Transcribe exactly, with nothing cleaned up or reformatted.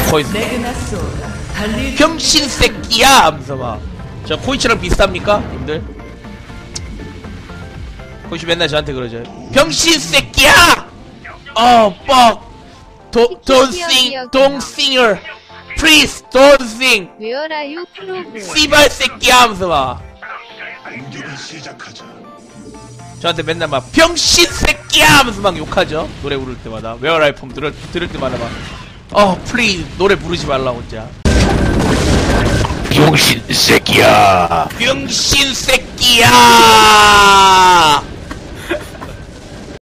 거기서 병신 새끼야 하면서 막. 저 코이치랑 비슷합니까 님들? 코이치 맨날 저한테 그러죠. 병신 새끼야! 어 fuck Do, don't sing don't sing her please don't sing Where are you from? 씨발 새끼야 하면서 막 저한테 맨날 막 병신 새끼야 하면서 막 욕하죠. 노래 부를 때마다 Where are you from 들을, 들을 때마다 막 어 플리즈 노래 부르지 말라 혼자. 병신 새끼야. 병신 새끼야.